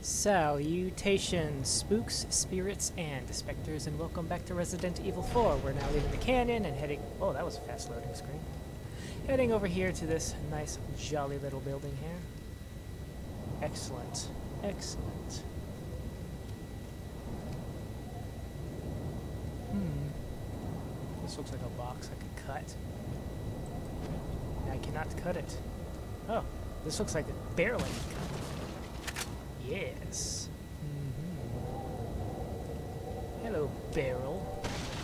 Salutations, spooks, spirits, and specters, and welcome back to Resident Evil 4. We're now leaving the canyon and heading... Oh, that was a fast loading screen. Heading over here to this nice, jolly little building here. Excellent. Excellent. This looks like a box I could cut. I cannot cut it. Oh, this looks like a barrel I can cut. Yes. Hello, barrel.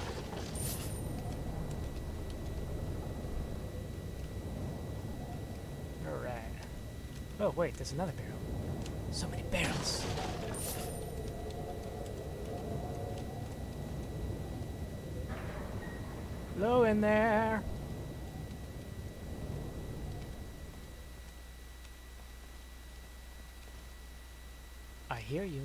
Alright. Oh, wait, there's another barrel. So many barrels. Hello in there. I hear you.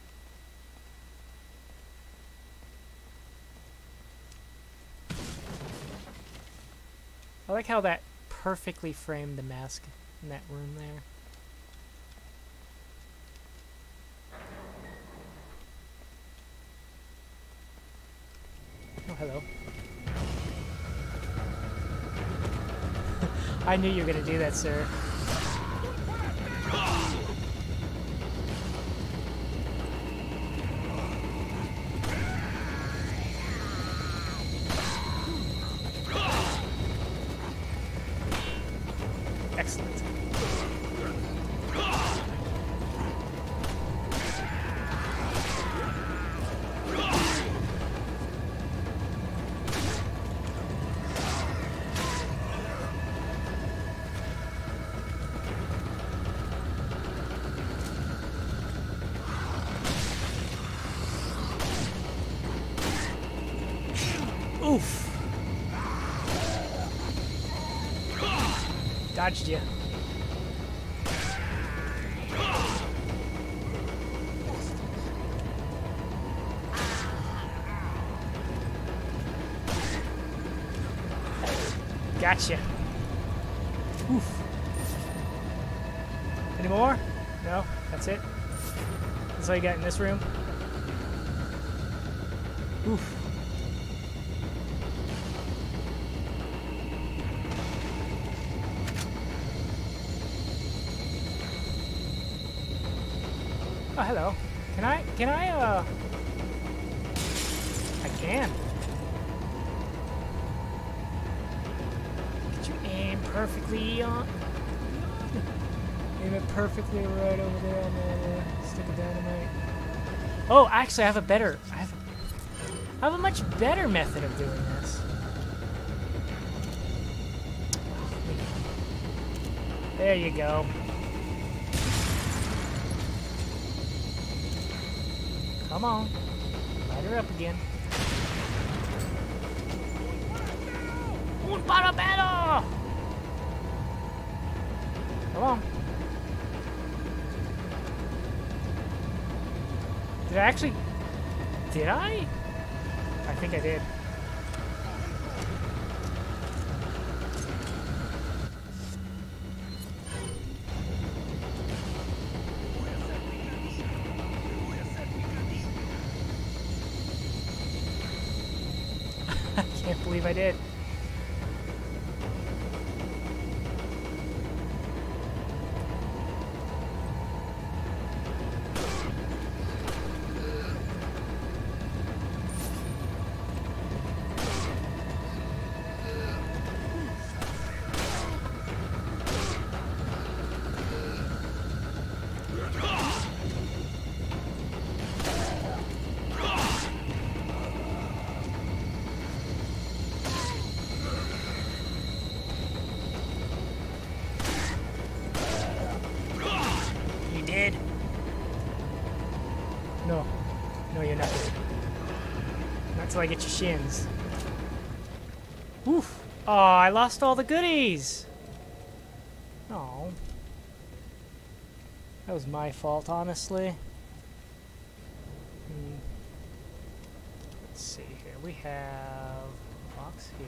I like how that perfectly framed the mask in that room there. Oh, hello. I knew you were gonna do that, sir. Excellent. Oof. Dodged you. Gotcha. Oof. Any more? No? That's it? That's all you got in this room? Oof. Oh, hello. Can I, I can. Could you aim perfectly on... Aim it perfectly right over there on the stick of dynamite. Oh, actually, I have a better... I have a much better method of doing this. There you go. Come on. Light her up again. Un para battle! Come on. Did I actually... Did I? I think I did. I can't believe I did. No. No, you're not. Not till I get your shins. Oof. Oh, I lost all the goodies. Oh. That was my fault, honestly. Let's see here. We have a box here.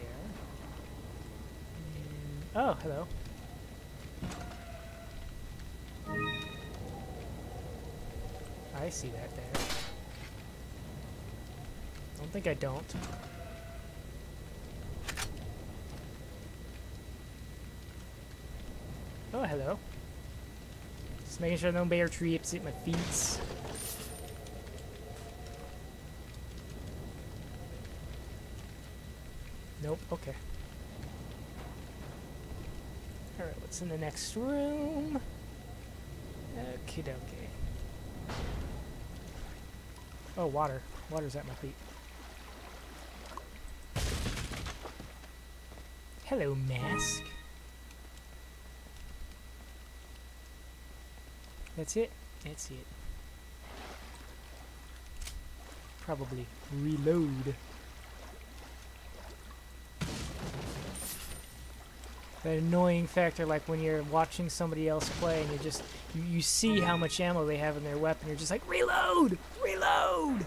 Oh, hello. I see that there. Don't think I don't. Oh, hello. Just making sure no bear trips at my feet. Nope, okay. Alright, what's in the next room? Okie dokie. Oh, water. Water's at my feet. Hello, mask. That's it? That's it. Probably reload. That annoying factor, like when you're watching somebody else play and you see how much ammo they have in their weapon, you're just like, reload! Reload!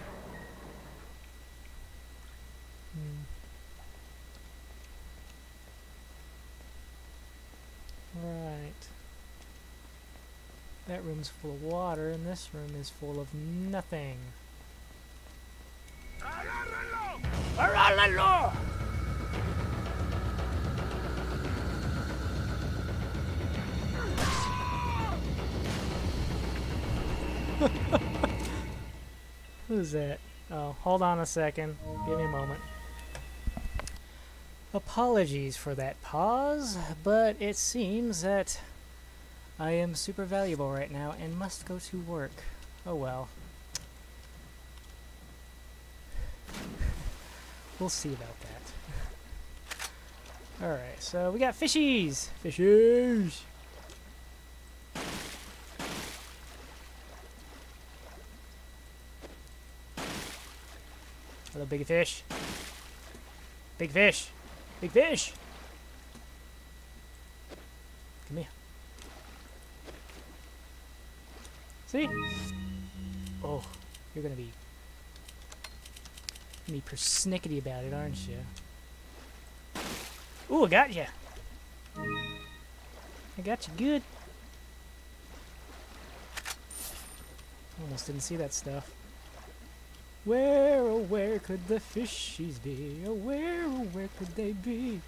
Right. That room's full of water, and this room is full of nothing. Arraralo! Who's that? Oh, hold on a second. Give me a moment. Apologies for that pause, but it seems that I am super valuable right now and must go to work. Oh well. We'll see about that. Alright, so we got fishies! Fishies! Hello, big fish. Big fish! Big fish! Come here. See? Oh, you're gonna be persnickety about it, aren't you? Ooh, I got you. I got you good. Almost didn't see that stuff. Where, oh where could the fishies be? Oh where could they be?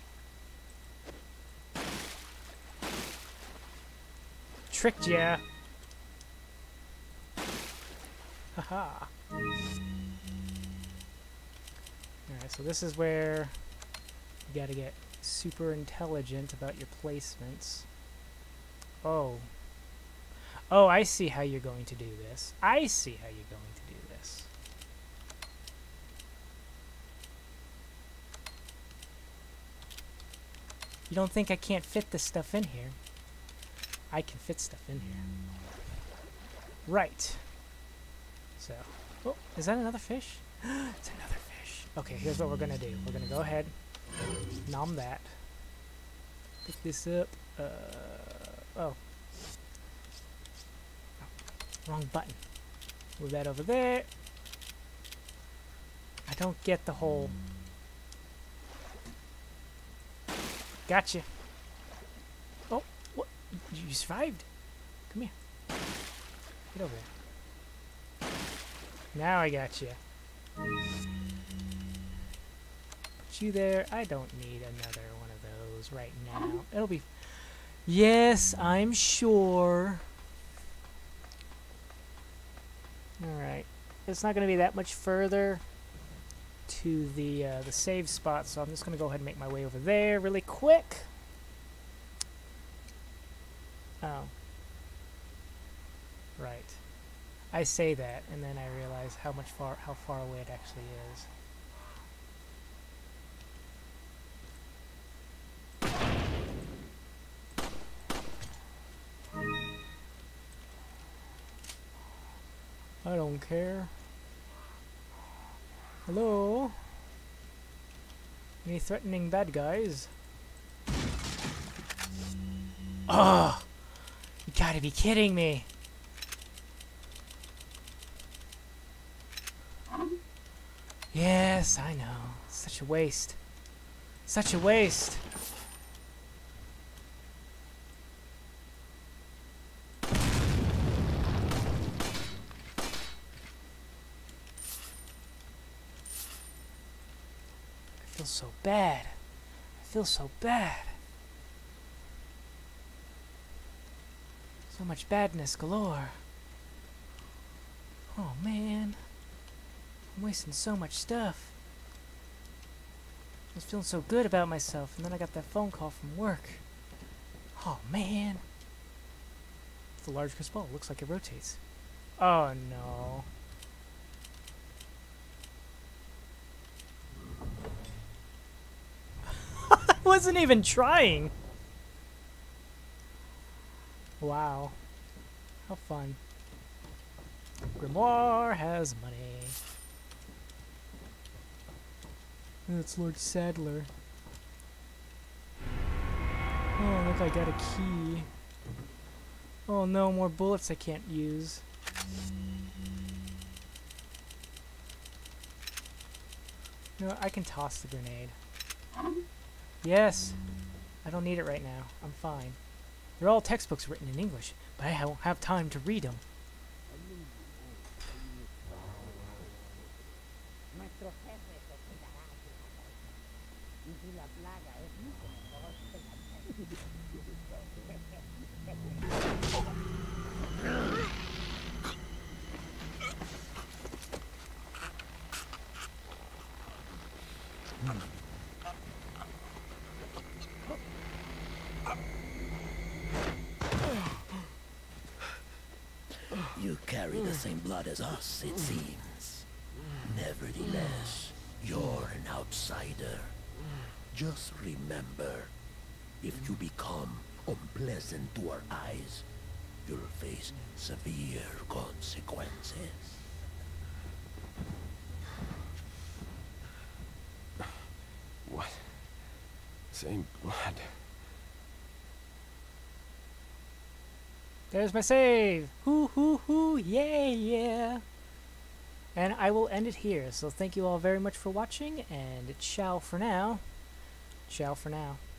Tricked ya! Haha! Alright, so this is where you gotta get super intelligent about your placements. Oh. Oh, I see how you're going to do this. I see how you're going to do this. You don't think I can't fit this stuff in here? I can fit stuff in here. Right. So, oh, is that another fish? It's another fish. Okay, here's what we're gonna do. We're gonna go ahead, nom that. Pick this up. Oh. Wrong button. Move that over there. I don't get the whole... Gotcha. Oh, what? You survived? Come here. Get over there. Now I got you. Put you there. I don't need another one of those right now. It'll be... Yes, I'm sure. Alright. It's not going to be that much further to the save spot, so I'm just going to go ahead and make my way over there really quick. Oh. Right. I say that, and then I realize how far away it actually is. I don't care. Hello? Any threatening bad guys? Oh! You gotta be kidding me! Yes, I know. Such a waste. Such a waste. feel so bad. I feel so bad. So much badness galore. Oh man. I'm wasting so much stuff. I was feeling so good about myself, and then I got that phone call from work. Oh man. It's a large crystal. Looks like it rotates. Oh no. I wasn't even trying. Wow. How fun. Grimoire has money. That's Lord Sadler. Oh, look, I got a key. Oh no, more bullets I can't use. No, I can toss the grenade. Yes. I don't need it right now. I'm fine. They're all textbooks written in English, but I won't have time to read them. You carry the same blood as us, it seems. Nevertheless, you're an outsider. Just remember, if you become unpleasant to our eyes, you'll face severe consequences. What? Same blood. There's my save! Hoo hoo hoo! Yeah, yeah! And I will end it here, so thank you all very much for watching, and ciao for now. Ciao for now.